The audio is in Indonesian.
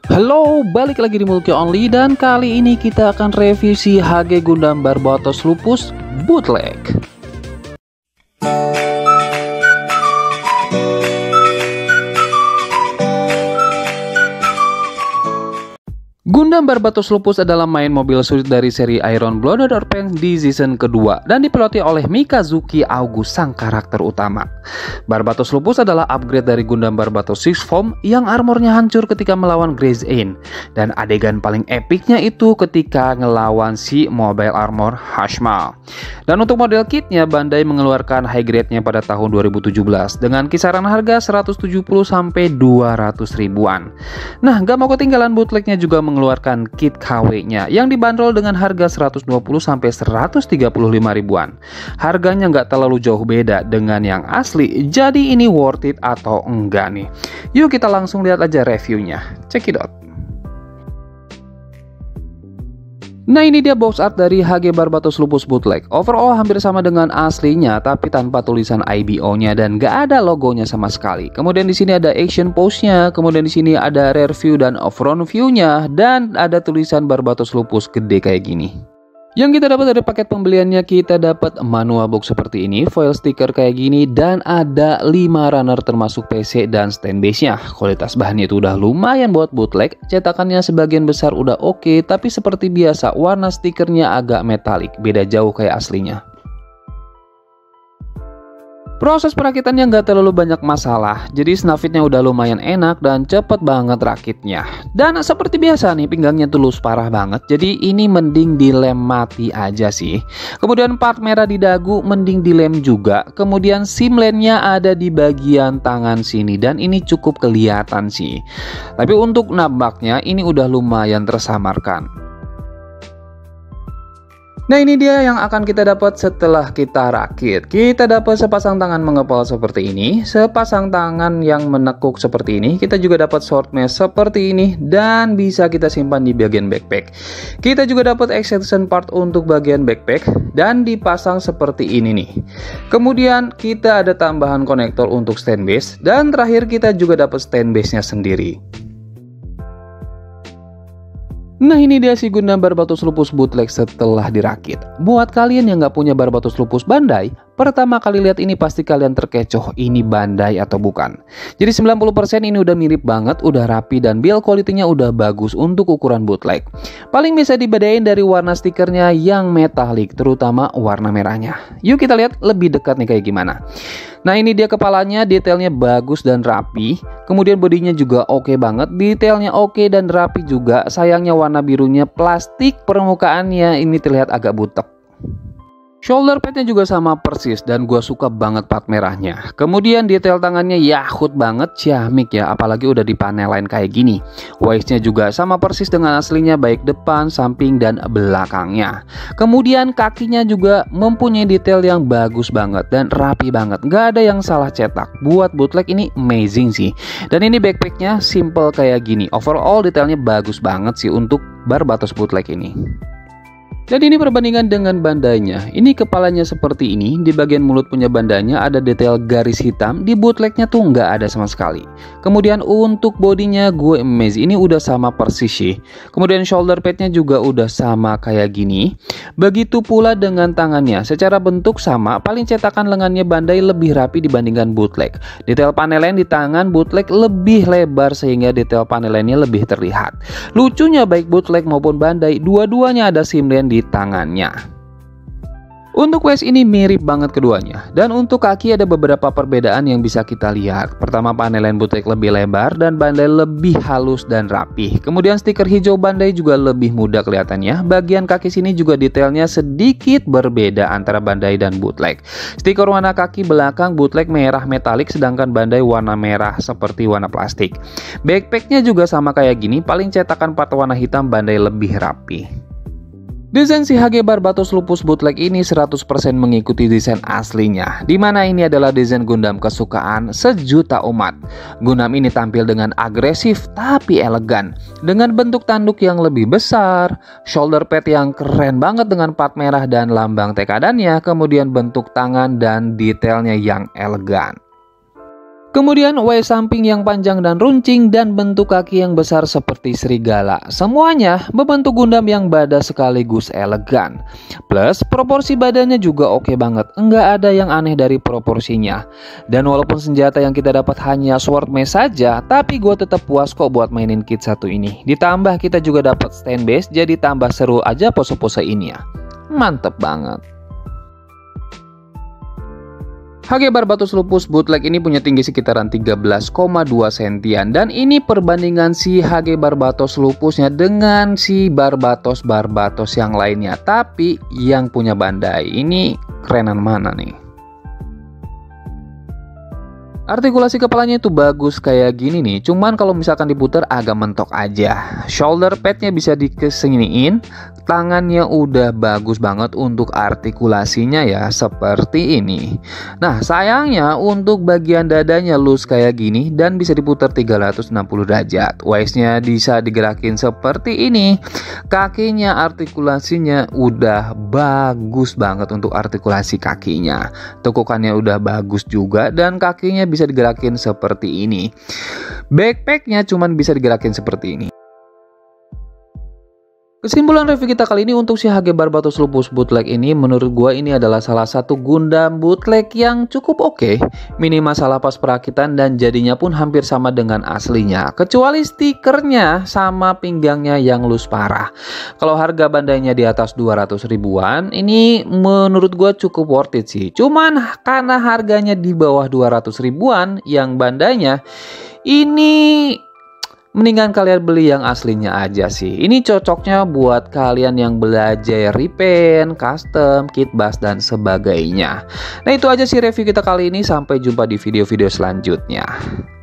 Halo, balik lagi di Mulki Only dan kali ini kita akan revisi HG Gundam Barbatos Lupus Bootleg. Gundam Barbatos Lupus adalah main mobil suit dari seri Iron Blooded Orphans di season kedua dan dipiloti oleh Mikazuki August sang karakter utama. Barbatos Lupus adalah upgrade dari Gundam Barbatos Six Form yang armornya hancur ketika melawan Graze Ain, dan adegan paling epicnya itu ketika ngelawan si Mobile Armor Hashmal. Dan untuk model kitnya, Bandai mengeluarkan high grade-nya pada tahun 2017 dengan kisaran harga 170 sampai 200 ribuan. Nah, gak mau ketinggalan, bootlegnya juga mengeluarkan kit KW-nya yang dibanderol dengan harga 120 sampai 135 ribuan. Harganya nggak terlalu jauh beda dengan yang asli, jadi ini worth it atau enggak nih? Yuk kita langsung lihat aja reviewnya. Check it out. Nah, ini dia box art dari HG Barbatos Lupus Bootleg. Overall hampir sama dengan aslinya, tapi tanpa tulisan IBO-nya dan gak ada logonya sama sekali. Kemudian di sini ada action pose-nya, kemudian di sini ada rear view dan front view-nya, dan ada tulisan Barbatos Lupus gede kayak gini. Yang kita dapat dari paket pembeliannya, kita dapat manual box seperti ini, foil stiker kayak gini, dan ada 5 runner termasuk PC dan stand base-nya. Kualitas bahannya itu udah lumayan buat bootleg, cetakannya sebagian besar udah oke, tapi seperti biasa warna stikernya agak metalik, beda jauh kayak aslinya. Proses perakitannya nggak terlalu banyak masalah, jadi snafitnya udah lumayan enak dan cepet banget rakitnya. Dan seperti biasa nih, pinggangnya tulus parah banget, jadi ini mending dilem mati aja sih. Kemudian part merah di dagu mending dilem juga, kemudian simlennya ada di bagian tangan sini dan ini cukup kelihatan sih. Tapi untuk nabaknya ini udah lumayan tersamarkan. Nah, ini dia yang akan kita dapat setelah kita rakit. Kita dapat sepasang tangan mengepal seperti ini, sepasang tangan yang menekuk seperti ini. Kita juga dapat sword mesh seperti ini dan bisa kita simpan di bagian backpack. Kita juga dapat extension part untuk bagian backpack dan dipasang seperti ini nih. Kemudian kita ada tambahan konektor untuk stand base dan terakhir kita juga dapat stand base-nya sendiri. Nah, ini dia si Gundam Barbatos Lupus Bootleg setelah dirakit. Buat kalian yang nggak punya Barbatos Lupus Bandai, pertama kali lihat ini pasti kalian terkecoh ini Bandai atau bukan. Jadi 90% ini udah mirip banget, udah rapi dan build quality-nya udah bagus untuk ukuran bootleg. Paling bisa dibedain dari warna stikernya yang metalik, terutama warna merahnya. Yuk kita lihat lebih dekat nih kayak gimana. Nah, ini dia kepalanya, detailnya bagus dan rapi. Kemudian bodinya juga oke banget, detailnya oke dan rapi juga. Sayangnya warna birunya plastik, permukaannya ini terlihat agak butek. Shoulder padnya juga sama persis dan gua suka banget part merahnya. Kemudian detail tangannya yahut banget, ciamik ya, apalagi udah di panel lain kayak gini. Waistnya juga sama persis dengan aslinya, baik depan, samping, dan belakangnya. Kemudian kakinya juga mempunyai detail yang bagus banget dan rapi banget, nggak ada yang salah cetak. Buat bootleg ini amazing sih. Dan ini backpacknya simple kayak gini. Overall detailnya bagus banget sih untuk Barbatos Bootleg ini. Dan ini perbandingan dengan bandanya. Ini kepalanya seperti ini, di bagian mulut punya bandanya ada detail garis hitam, di bootlegnya tuh nggak ada sama sekali. Kemudian untuk bodinya gue amazed, ini udah sama persis sih. Kemudian shoulder padnya juga udah sama kayak gini. Begitu pula dengan tangannya, secara bentuk sama, paling cetakan lengannya Bandai lebih rapi dibandingkan bootleg. Detail panel lain di tangan bootleg lebih lebar sehingga detail panel lainnya lebih terlihat. Lucunya baik bootleg maupun Bandai, dua-duanya ada simlen di tangannya. Untuk waist ini mirip banget keduanya. Dan untuk kaki ada beberapa perbedaan yang bisa kita lihat. Pertama, panel lain bootleg lebih lebar dan Bandai lebih halus dan rapih. Kemudian stiker hijau Bandai juga lebih mudah kelihatannya. Bagian kaki sini juga detailnya sedikit berbeda antara Bandai dan bootleg. Stiker warna kaki belakang bootleg merah metalik, sedangkan Bandai warna merah seperti warna plastik. Backpacknya juga sama kayak gini, paling cetakan part warna hitam Bandai lebih rapi. Desain si HG Barbatos Lupus Bootleg ini 100% mengikuti desain aslinya, dimana ini adalah desain Gundam kesukaan sejuta umat. Gundam ini tampil dengan agresif tapi elegan, dengan bentuk tanduk yang lebih besar, shoulder pad yang keren banget dengan part merah dan lambang tekadannya, kemudian bentuk tangan dan detailnya yang elegan. Kemudian waist samping yang panjang dan runcing dan bentuk kaki yang besar seperti serigala. Semuanya membentuk Gundam yang badass sekaligus elegan. Plus proporsi badannya juga oke banget, enggak ada yang aneh dari proporsinya. Dan walaupun senjata yang kita dapat hanya sword mesh saja, tapi gue tetap puas kok buat mainin kit satu ini. Ditambah kita juga dapat stand base, jadi tambah seru aja pose-pose ini ya. Mantep banget. HG Barbatos Lupus bootleg ini punya tinggi sekitaran 13,2 sentian, dan ini perbandingan si HG Barbatos Lupusnya dengan si Barbatos yang lainnya. Tapi yang punya Bandai ini kerenan mana nih? Artikulasi kepalanya itu bagus kayak gini nih, cuman kalau misalkan diputar agak mentok aja. Shoulder padnya bisa dikesiniin, tangannya udah bagus banget untuk artikulasinya ya, seperti ini. Nah sayangnya untuk bagian dadanya loose kayak gini dan bisa diputar 360 derajat. Waistnya bisa digerakin seperti ini. Kakinya artikulasinya udah bagus banget untuk artikulasi kakinya. Tekukannya udah bagus juga dan kakinya bisa digerakin seperti ini. Backpacknya cuman bisa digerakin seperti ini. Kesimpulan review kita kali ini untuk si HG Barbatos Lupus bootleg ini, menurut gua ini adalah salah satu Gundam bootleg yang cukup oke. Minim masalah pas perakitan dan jadinya pun hampir sama dengan aslinya, kecuali stikernya sama pinggangnya yang loose parah. Kalau harga bandainya di atas 200 ribuan, ini menurut gua cukup worth it sih. Cuman karena harganya di bawah 200 ribuan yang bandainya, ini mendingan kalian beli yang aslinya aja sih. Ini cocoknya buat kalian yang belajar repaint, custom, kit bass dan sebagainya. Nah itu aja sih review kita kali ini. Sampai jumpa di video-video selanjutnya.